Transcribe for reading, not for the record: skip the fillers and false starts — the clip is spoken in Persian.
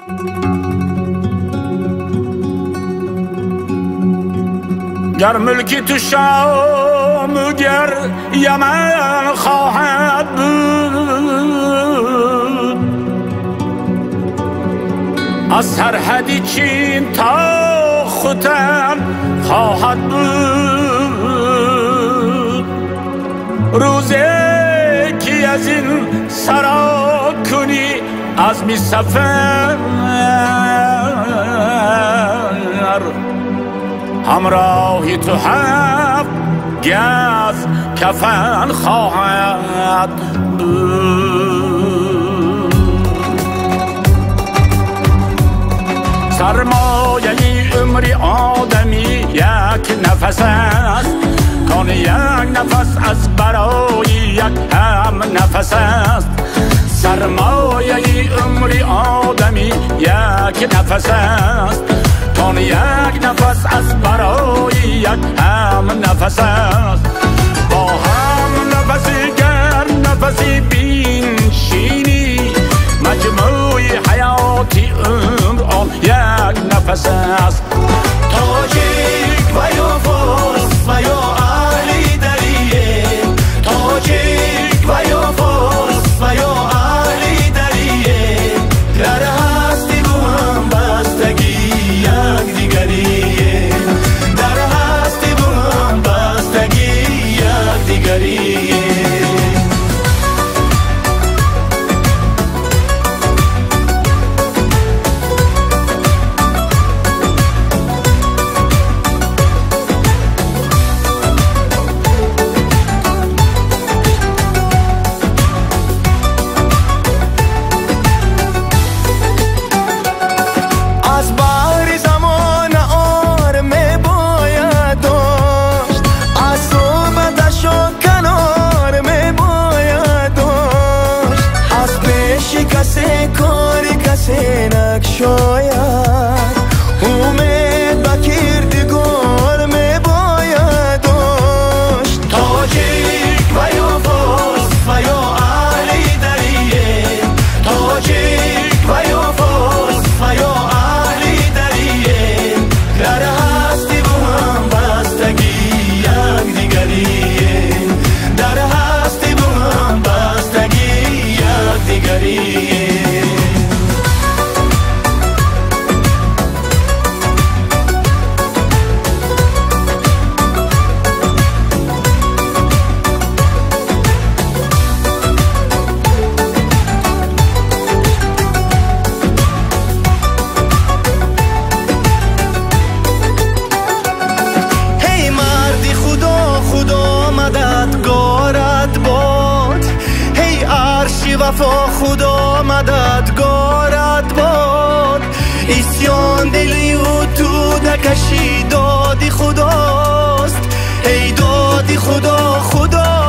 گر ملکی تو شام گر یمن خواهد بود، از سرحدی چین تا ختن خواهد بود. روزی که از این سرا کنی از می سفر، همراهی تو هفت گز کفن خواهد بود. سرمایه عمری آدمی یک نفس است، کان یک نفس از برای یک هم نفس است. سرمایه عمری آدمی یک نفس است، کان یک نفس از برای یک هم نفس است. با هم نفسی گر نفسی بینشینی، مجموعی حیاتی عمر آن یک نفس است. تاجیک و یا فارس و یا اهلی دریه، تاجیک و یا فارس و یا اهلی دریه، در هستی با هم بستگی یک دیگریه، در هستی با هم بستگی یک دیگریه. سینک شاید امید با کردگار می باید داشت. تاجیک و یا فارس و یا اهلی دریه، تاجیک و یا فارس و یا اهلی دریه، در هستی با هم بستگی یک دیگریه، در هستی با هم بستگی یک دیگریه. وفا خدا مددگارت باد، اسیان دلی و تو نکشی دادی خداست، ای دادی خدا خدا